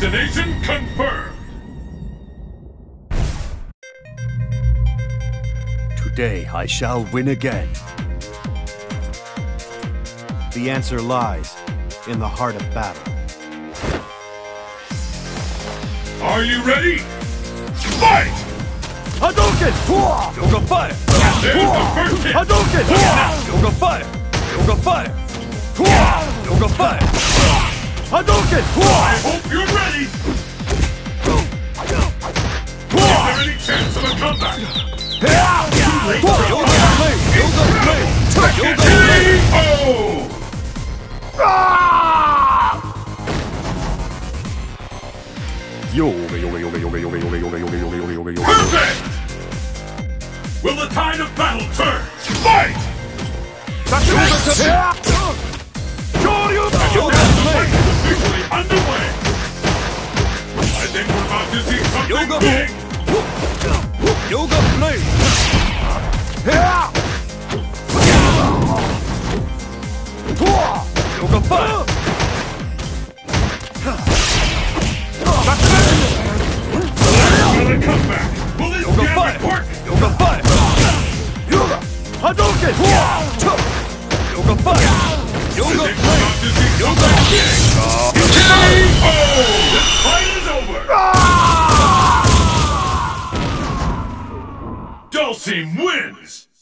Destination confirmed! Today I shall win again. The answer lies in the heart of battle. Are you ready? Fight! Hadouken! Yoga fire! There's the first hit! Hadouken! Yoga fire! Yoga fire! Yoga fire! Hadouken! I hope you're ready! Is there any chance of a comeback? Yoga blade! Yoga blade! Yoga blade! KO! Yoga, yoga, yoga, yoga, yoga, yoga, yoga, yoga, yoga, yoga, yoga. Perfect! Will the tide of battle turn? Fight! Yoga blade! Officially underway! I think we're about to see something Yoga big! Yoga blade! Yoga fire! Will it come back? Will this Yoga jam fire! work? Yoga fire! Yoga! Hadouken! Yoga fire! Yoga I think we're blade! about to see Yoga something big! KO! This fight is over! Dulcim wins!